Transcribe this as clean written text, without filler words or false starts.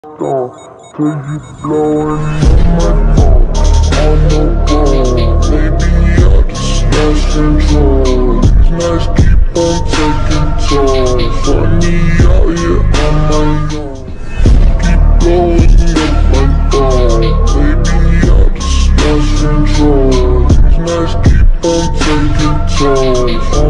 Till you blowing on my phone, on the road. Baby, I just lost control. These nights keep on taking toll. Find me out here on my own. Keep blowing up my phone. Baby, I just lost control. These nights keep on taking toll.